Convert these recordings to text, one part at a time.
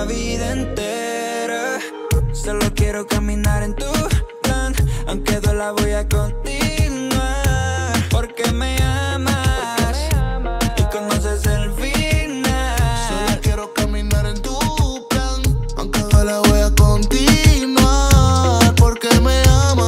vida entera. Solo quiero caminar en tu plan, aunque duela voy a continuar. Porque me amas y conoces el final. Solo quiero caminar en tu plan, aunque duela voy a continuar. Porque me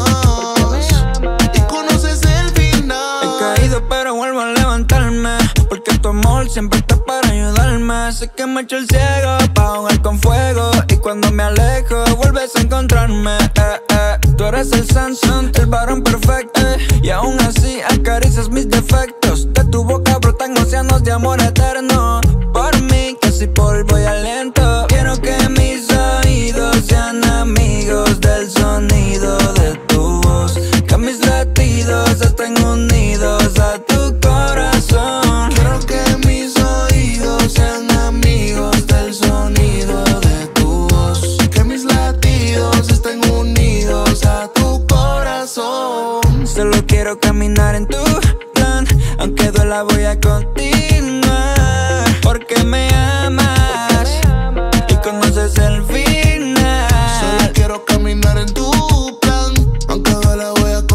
amas y conoces el final. He caído pero vuelvo a levantarme, porque tu amor siempre está para ayudarme. Sé que me echo el ciego pa' jugar con fuego, y cuando me alejo vuelves a encontrarme. Tú eres el Samsung, el varón perfecto, y aún así acaricias mis defectos. De tu boca brotan océanos de amor eterno. Por mí casi polvo y aliento. Quiero que mis oídos sean amigos del sonido de tu voz, que mis latidos estén unidos a tu corazón. Quiero que mis oídos sean amigos del sonido de tu voz, que mis latidos estén unidos a tu corazón. Solo quiero caminar en tu plan, aunque duela voy a continuar. Porque me amas y conoces el final. Solo quiero caminar en tu plan, aunque duela voy a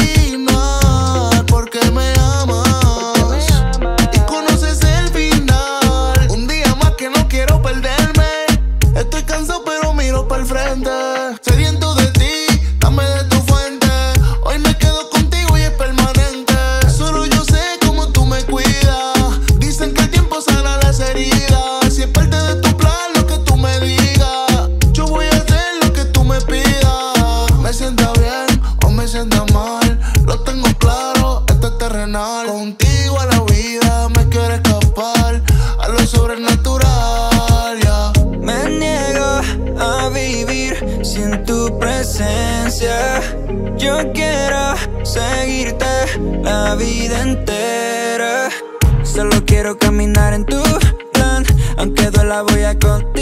continuar. Porque me amas y conoces el final. Un día más que no quiero perderme. Estoy cansado pero miro para el frente. Sediento de ti, dame de tu fuente. Hoy me quedo contigo y es permanente. Solo yo sé cómo tú me cuidas. Dicen que el tiempo sana las heridas. Si es parte de tu plan lo que tú me digas, yo voy a hacer lo que tú me pidas. Me sienta bien o me sienta mal, lo tengo claro, esto es terrenal. Contigo a la vida me quiero escapar, a lo sobrenatural, yeah. Me niego a vivir sin tu presencia. Yo quiero seguirte la vida entera. Solo quiero caminar en tu plan, aunque duela voy a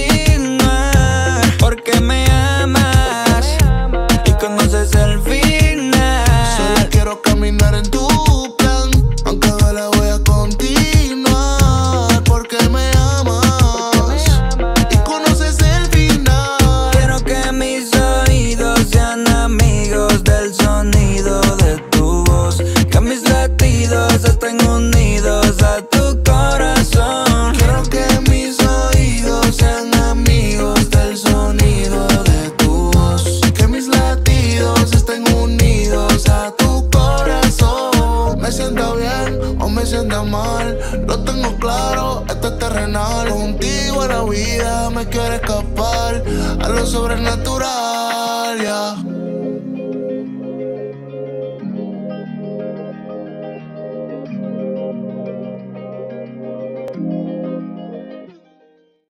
continuar. Porque me amas y conoces el final. Solo quiero caminar en tu plan, aunque duela voy a continuar. Porque me amas y conoces el final. Quiero que mis oídos sean amigos del sonido de tu voz, que mis latidos estén unidos a tu corazón. Quiero que mis oídos sean amigos del sonido de tu voz, que mis latidos estén unidos a tu corazón. Me sienta bien o me sienta mal, lo tengo claro, esto es terrenal. Contigo a la vida me quiero escapar, a lo sobrenatural.